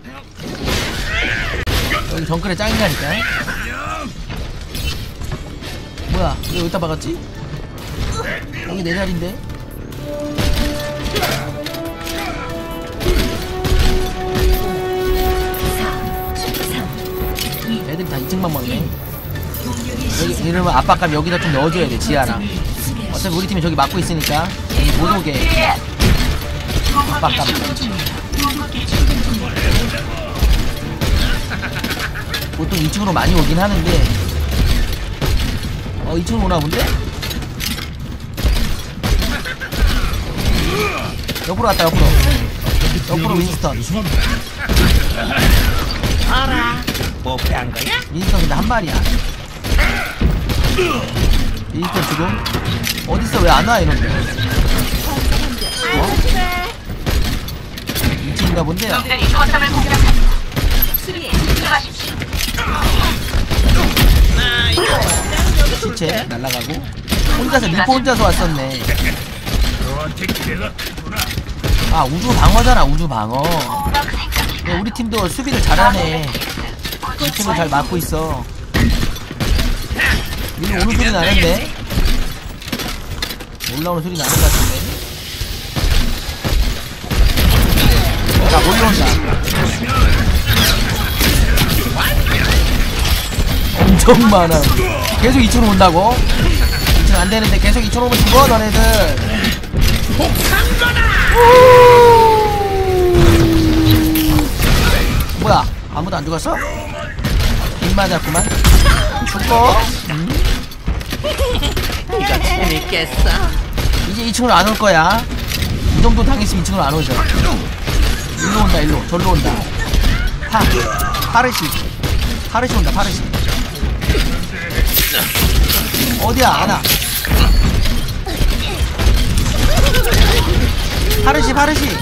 여기 정글에 짱이라니까. 뭐야 왜 여기다 박았지? 여기 내 자리인데. 애들 다 2층만 먹네. 여기 이러면 압박감 여기다 좀 넣어줘야 돼. 지하랑 어차피 우리 팀이 저기 막고 있으니까 여기 못 오게 압박감. 보통 2층으로 많이 오긴 하는데 2층으로 오나 본데? 옆으로 갔다 옆으로 윈스턴. 알아. 뭐 패한 거야? 윈스턴 근데 한 마리야. 윈스턴 지금 어딨어? 왜 안 와 이런데? 2층인가 본데요. 시체 날라가고 혼자서 리포 혼자서 왔었네. 아 우주 방어잖아. 우주 방어. 야, 우리 팀도 수비를 잘하네. 이 팀을 잘 막고 있어. 여기 오는 소리 나는데? 올라오는 소리 나는 것 같은데? 자 올라온다. 엄청 많아. 계속 2층으로 온다고? 2층 안되는데 계속 2층으로 오면 죽어 너네들. 뭐야 아무도 안 죽었어? 빗 맞았구만. 죽어? 이거 재밌겠어. 이제 2층으로 안 올 거야. 이 정도 당했으면 2층으로 안 오죠. 일로 온다. 일로 절로 온다. 파르시 온다. 파르시 어디야? 아나 파르시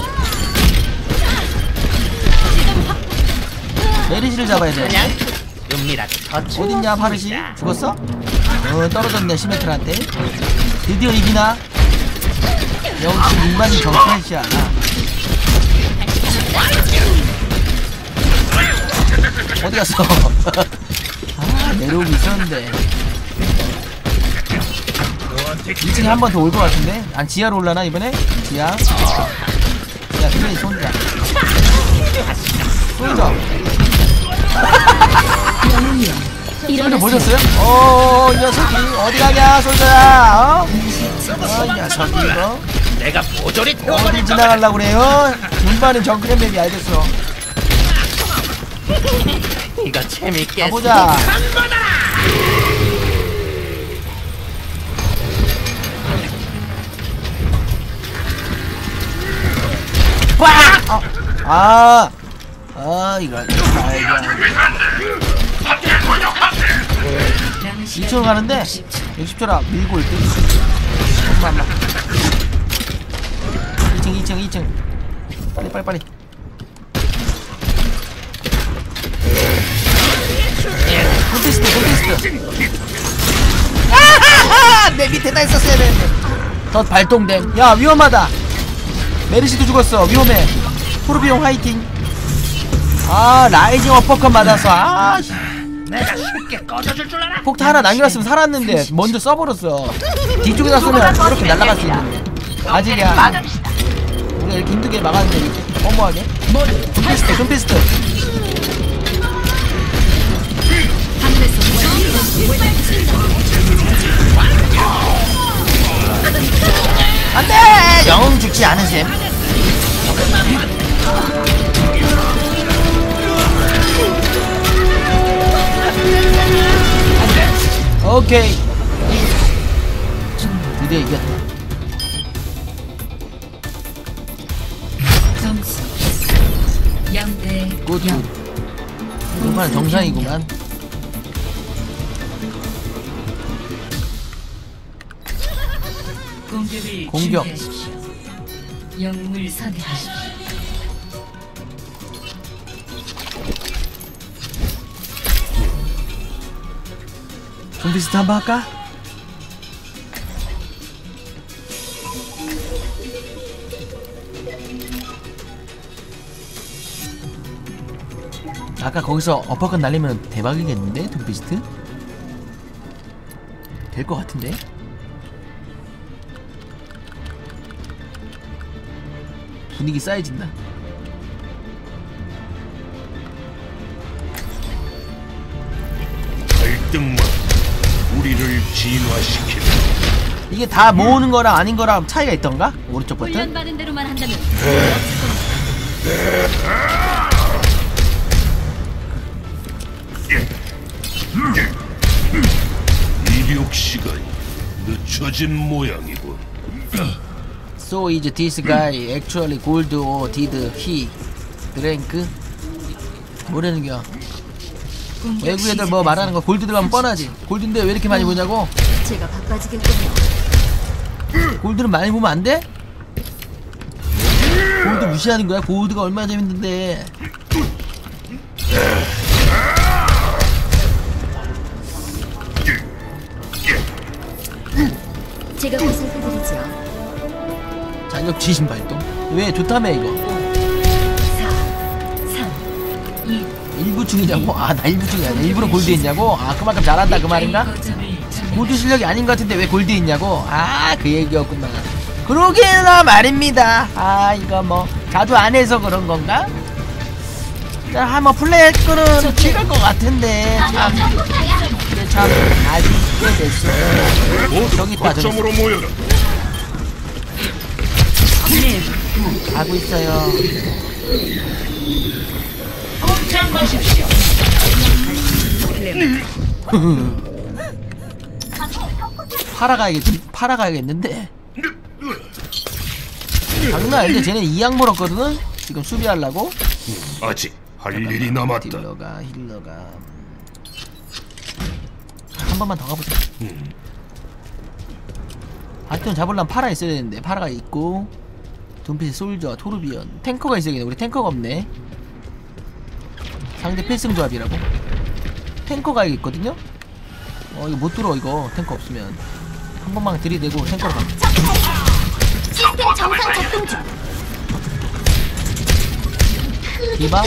메리시를 잡아야 돼. 어딨냐 파르시? 죽었어? 떨어졌네 시메트라한테. 드디어 이기나? 역시 인간이 정크래시야. 어디갔어? 아 내려오고 있었는데 2층에 한 번 더 올 것 같은데? 안 지하로 올라나 이번에? 지하? 야 그래 손자 솔저 보셨어요? 이 녀석이 어디 가냐 솔저야. 이 녀석이 이거 내가 모조리 어디 지나가려고 그래요? 눈반은 정크랩 맵이 알겠어. 이거 재밌겠어. 가보자. 이거 2층으로 가는데 60초라 밀고 올게. 잠깐만. 2층 빨리 콘테스트 내 밑에다 있었어야 되는데. 더 발동됨. 야 위험하다. 메르시도 죽었어. 위험해. 토르비용 화이팅. 라이징 어퍼컷 맞았어. 내가 쉽게 꺼져줄 줄 알아. 폭탄 하나 남겨놨으면 살았는데 먼저 써버렸어. 뒤쪽에다 쏘면 이렇게 날아갈 수 있는데 아직이야. 우리가 이렇게 힘들게 막았는데 이렇게 허무하게. 둠피스트 안돼. 영웅 죽지 않은 셈. 오케이 드디어 이겼다. 점수 0대 굿. 이번엔 정상이구만. 공격. 영웅을 선택하십시오. 좀비스트 한번 할까? 아까 거기서 어퍼컷 날리면 대박이겠는데? 둠피스트? 될 것 같은데? 분위기 쌓여진다. 갈등만 우리를 진화시키는 이게 다 모으는 거랑 아닌 거랑 차이가 있던가? 오른쪽 버튼? 훈련받은 대로만 한다면 이륙 시간이 늦춰진 모양이군. So is this guy actually gold or did he drink? 뭐라는겨? 외국 애들 뭐 말하는 거 골드 들어가면 뻔하지. 골드인데 왜 이렇게 많이 보냐고? 제가 바빠지겠군요. 골드는 많이 보면 안 돼? 골드 무시하는 거야? 골드가 얼마나 재밌는데. 제가 보살펴드리죠. 자격 지심 발동. 왜 좋다며 이거? 4, 3, 2, 일부충이냐고? 아, 나 일부충이 아니야. 일부러 골드 있냐고? 아, 그만큼 잘한다 그 말인가? 골드 실력이 아닌 것 같은데 왜 골드 있냐고? 아, 그 얘기였구나. 그러게나 말입니다. 아, 이거 뭐 자주 안 해서 그런 건가? 자, 한번 플레이할 거는 찍을 것 같은데 참 아쉽게 됐어. 저기 있다, 저기 거점으로 모여라. 가고 있어요. 팔아가야겠는데. 장난 아닌데 쟤네 2양 물었거든? 지금 수비하려고? 아직 할 일이 남았다. 힐러가 한 번만 더 가보자. 바톤 잡으려면 파라 있어야 되는데 파라가 있고 둠피스 솔저 토르비언 탱커가 있어야겠네. 우리 탱커가 없네. 상대 필승 조합이라고. 탱커가 있거든요? 이거 못 뚫어 이거. 탱커 없으면 한 번만 들이대고 탱커로 가. 시스템 정상 작동 중. 디바?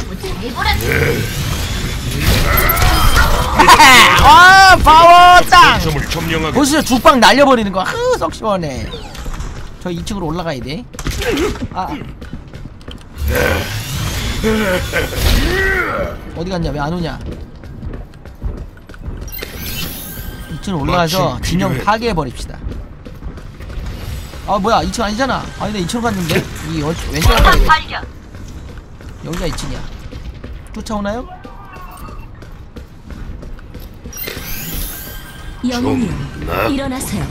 아, 파워 땅! 거점을 점령하게. 보시죠, 죽빵 날려버리는 거. 썩 시원해. 저 2층으로 올라가야 돼. 아. 어디 갔냐? 왜 안 오냐? 2층으로 올라가서 진영 파괴해버립시다. 아, 뭐야, 2층 아니잖아. 아, 근데 2층 갔는데? 이 왼쪽으로 가야 돼. 여기가 2층이야. 쫓아오나요? 영웅이요, 일어나세요.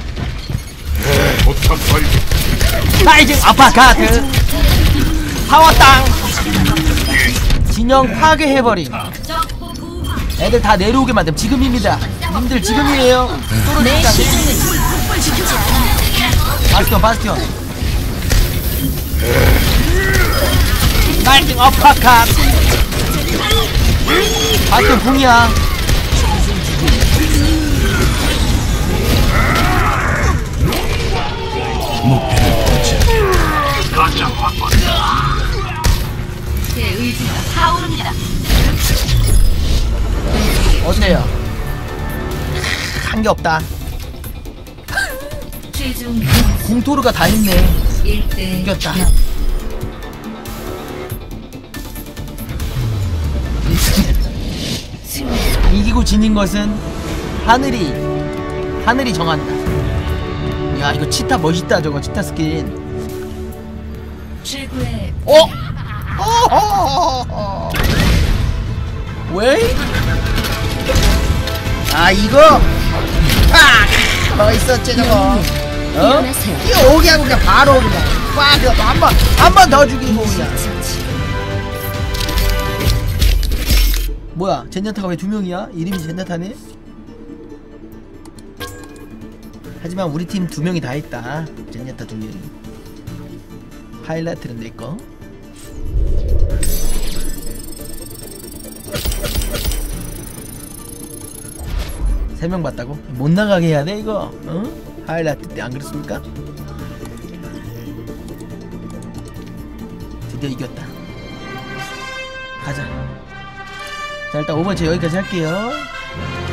포탑 발견. 라이징 아파카드 파워 땅 진영 파괴해버림. 애들 다 내려오게 만듦. 지금입니다. 님들 지금이에요. 내 시즌을 지키지 않아. 바스티온 라이징 아파카드. 바스티온 궁이야. 제 의지가 타오릅니다. 어때요? 한 게 없다. 최종 공토르가 다 있네. 1대 이겼다. 이기고 지닌 것은 하늘이 정한다. 야, 이거 치타 멋있다. 저거 치타 스킨. 최고의 왜? 아, 이거 멋있었지 저거. 일어나세요. 이거 오게 하고 그냥 바로 그냥 한 번 더 죽이고 그냥. 뭐야, 젠야타가 왜 2명이야? 이름이 젠야타네? 하지만 우리 팀 2명이 다 있다. 젠야타 2명이. 하이라이트는 내꺼. 세 명 봤다고? 못 나가게 해야 돼 이거? 어? 하이라이트 때 안 그랬습니까? 드디어 이겼다. 가자. 자 일단 오버워치 여기까지 할게요.